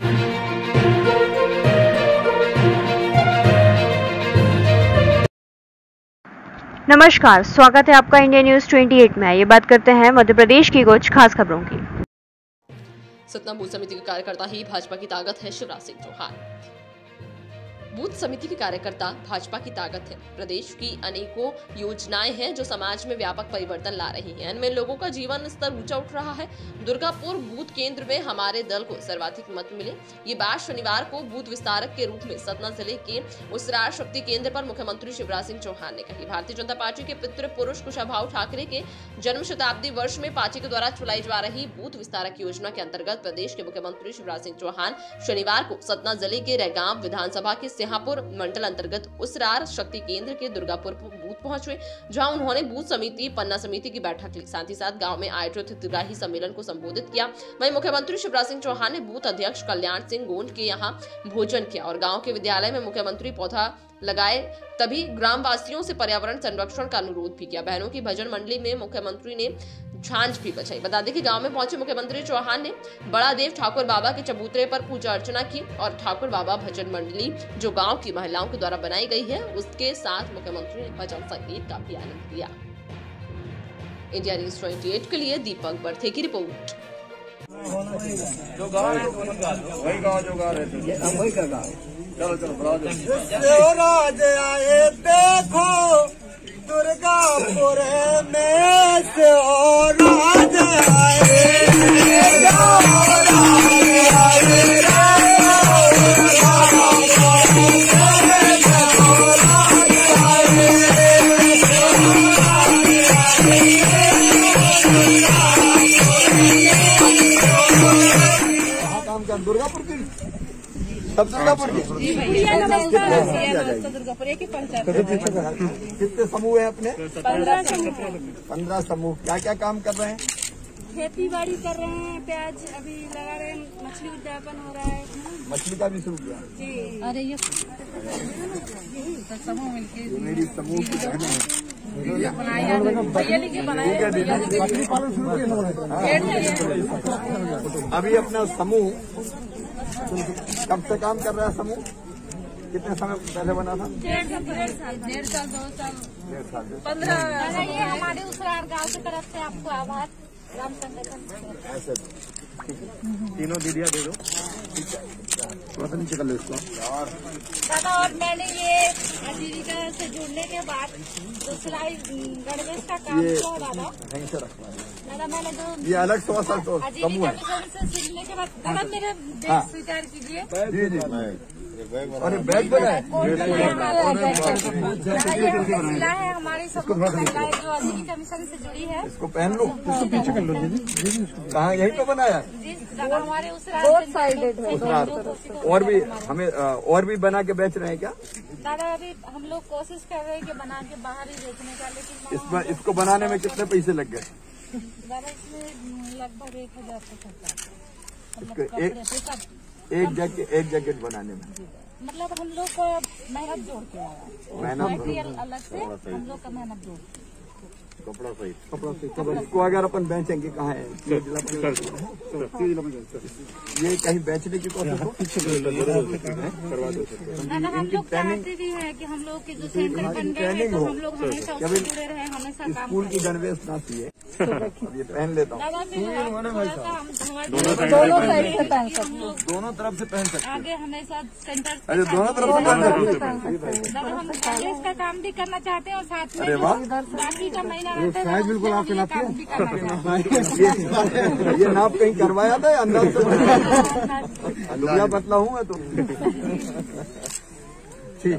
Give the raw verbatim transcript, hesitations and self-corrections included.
नमस्कार, स्वागत है आपका इंडिया न्यूज अट्ठाईस में। ये बात करते हैं मध्य प्रदेश की कुछ खास खबरों की। सतना बूथ समिति के कार्यकर्ता ही भाजपा की ताकत है, शिवराज सिंह चौहान। बूथ समिति के कार्यकर्ता भाजपा की ताकत है। प्रदेश की अनेकों योजनाएं हैं जो समाज में व्यापक परिवर्तन ला रही हैं। इनमें लोगों का जीवन स्तर ऊंचा उठ रहा है। दुर्गापुर बूथ केंद्र में हमारे दल को सर्वाधिक मत मिले। ये बात शनिवार को बूथ विस्तारक के रूप में सतना जिले के उसरार शक्ति केंद्र पर मुख्यमंत्री शिवराज सिंह चौहान ने कही। भारतीय जनता पार्टी के पितृ पुरुष कुशाभाऊ ठाकरे के जन्म शताब्दी वर्ष में पार्टी के द्वारा चलाई जा रही बूथ विस्तारक योजना के अंतर्गत प्रदेश के मुख्यमंत्री शिवराज सिंह चौहान शनिवार को सतना जिले के रैगांव विधानसभा के सिंहापुर मंडल अंतर्गत उसरार शक्ति केंद्र के दुर्गापुर बूथ पहुंचे, जहां उन्होंने बूथ समिति पन्ना समिति की बैठक ली। साथ ही साथ गांव में आयोजित हितग्राही सम्मेलन को संबोधित किया। वहीं मुख्यमंत्री शिवराज सिंह चौहान ने बूथ अध्यक्ष कल्याण सिंह गोंड के यहां भोजन किया और गांव के विद्यालय में मुख्यमंत्री पौधा लगाए। तभी ग्रामवासियों से पर्यावरण संरक्षण का अनुरोध भी किया। बहनों की भजन मंडली में मुख्यमंत्री ने झांझ भी बजाई। बता दें कि गांव में पहुंचे मुख्यमंत्री चौहान ने बड़ा देव ठाकुर बाबा के चबूतरे पर पूजा अर्चना की और ठाकुर बाबा भजन मंडली जो गांव की महिलाओं के द्वारा बनाई गई है उसके साथ मुख्यमंत्री ने भजन संगीत का भी आनंद लिया। इंडिया न्यूज अट्ठाईस के लिए दीपक बर्थे की रिपोर्ट। जो गाँव है वही गाँव जो गाँव रहते हम वही का गाँव। चलो चलो राज आए देखो दुर्गापुर में से और राज आए काम कर दुर्गापुर की सब दुर्गापुर की दुर्गापुर एक ही पंचायत। कितने समूह है अपने? पंद्रह समूह। पंद्रह समूह क्या क्या काम कर रहे हैं? खेती बाड़ी कर रहे हैं, प्याज अभी लगा रहे हैं, मछली उद्यापन हो रहा है। मछली का भी शुरू किया जी। अरे ये समूह मिलके मेरी समूह की बहनें हैं। अभी अपना समूह कब से काम कर रहा है? समूह कितने समय पहले बना था? डेढ़ साल डेढ़ साल दो साल डेढ़ साल पंद्रह। ये हमारे उसरार गांव की तरफ से आपको आभार। ग्राम संगठन ऐसे तीनों दीदियाँ दे दो। थोड़ा सा नीचे कर लो इसको दादा। और मैंने ये आजीविका से जुड़ने के बाद जो सिलाई गणवेश का काम किया दादा। दादा मैंने जो ये अलग थोड़ा सा तो आजीविका से जुड़ने के बाद दादा मेरे बैग स्वीकार कीजिए। जी जी। अरे बैग बनाए है हमारी सब महिलाएं जो आजीविका मिशन से जुड़ी है। इसको पहन लो, इसको पीछे कर लो दीदी। कहाँ यहीं पे बनाया? हमारे उसरार और भी हमें और भी बना के बेच रहे हैं क्या? दादा अभी हम लोग कोशिश कर रहे हैं कि बना के बाहर ही बेचने का, लेकिन इसमें इसको बनाने में कितने पैसे लग गए? दादा इसमें लगभग एक हजार तक इसको एक एक जैकेट एक जैकेट बनाने में मतलब हम लोग को मेहनत जोड़ के आया। मेहनत अलग से हम लोग का मेहनत जोड़ कपड़ा सही कपड़ा सही। इसको अगर अपन बेचेंगे कहाँ है? ये कहीं बेचने की कोशिश हो? हम लोग चाहते भी है कि हम लोग के जो सेंटर बन गए हैं तो हम लोग हमेशा उससे जुड़े रहे, हमेशा स्कूल की गणवेश ना चाहिए। ये पहन लेता हूँ। दोनों साइड से पहन सकते, दोनों तरफ से पहन सकते आगे हमेशा सेंटर। अरे दोनों तरफ से पहन सकते। हम गणवेश का काम भी करना चाहते हैं और साथ में अरे वाह, बाकी का महीना साइज बिल्कुल आपके नाप ये नाप कहीं करवाया था या अंदाज से? दुनिया बतला हूँ मैं तो।